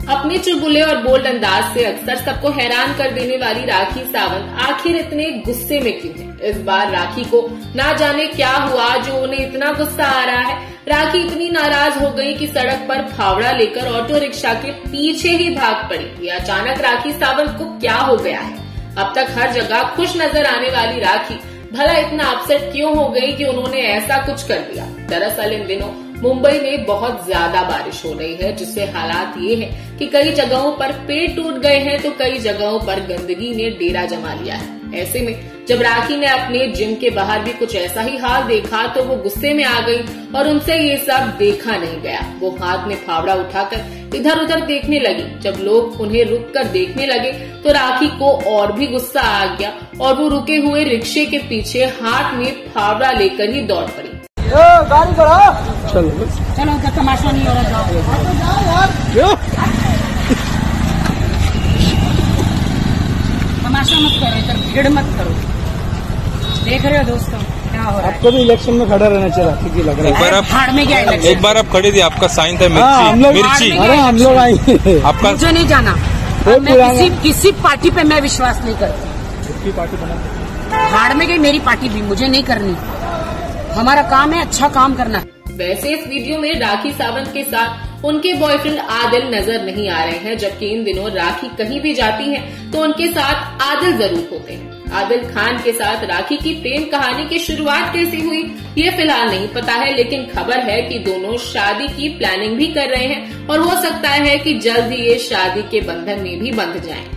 अपने चुलबुले और बोल्ड अंदाज से अक्सर सबको हैरान कर देने वाली राखी सावंत आखिर इतने गुस्से में क्यों है? इस बार राखी को ना जाने क्या हुआ जो उन्हें इतना गुस्सा आ रहा है। राखी इतनी नाराज हो गई कि सड़क पर फावड़ा लेकर ऑटो रिक्शा के पीछे ही भाग पड़ी। ये अचानक राखी सावंत को क्या हो गया है? अब तक हर जगह खुश नजर आने वाली राखी भला इतना अपसेट क्यों हो गई कि उन्होंने ऐसा कुछ कर दिया? दरअसल इन दिनों मुंबई में बहुत ज्यादा बारिश हो रही है, जिससे हालात ये है कि कई जगहों पर पेड़ टूट गए हैं तो कई जगहों पर गंदगी ने डेरा जमा लिया है। ऐसे में जब राखी ने अपने जिम के बाहर भी कुछ ऐसा ही हाल देखा तो वो गुस्से में आ गई और उनसे ये सब देखा नहीं गया। वो हाथ में फावड़ा उठाकर इधर उधर देखने लगी। जब लोग उन्हें रुक कर देखने लगे तो राखी को और भी गुस्सा आ गया और वो रुके हुए रिक्शे के पीछे हाथ में फावड़ा लेकर ही दौड़ पड़ी। गाड़ी बढ़ाओ, चलो चलो, तमाशा नहीं हो रहा, जाओ। तमाशा मत करो, इधर भीड़ मत करो। देख रहे हो दोस्तों क्या हो रहा है? आपको भी इलेक्शन में खड़ा रहना चाहिए, ठीक लग रहा है। एक बार आप खड़े थे, आपका साइन था मिर्ची। अरे हम लोग आएंगे, आपका मुझे नहीं जाना। मैं किसी पार्टी पे मैं विश्वास नहीं करती। पार्टी बना भाड़ में गई मेरी पार्टी भी, मुझे नहीं करनी। हमारा काम है अच्छा काम करना। वैसे इस वीडियो में राखी सावंत के साथ उनके बॉयफ्रेंड आदिल नजर नहीं आ रहे हैं, जबकि इन दिनों राखी कहीं भी जाती है तो उनके साथ आदिल जरूर होते हैं। आदिल खान के साथ राखी की प्रेम कहानी की शुरुआत कैसी हुई ये फिलहाल नहीं पता है, लेकिन खबर है कि दोनों शादी की प्लानिंग भी कर रहे हैं और हो सकता है कि जल्द ही ये शादी के बंधन में भी बंध जाएं।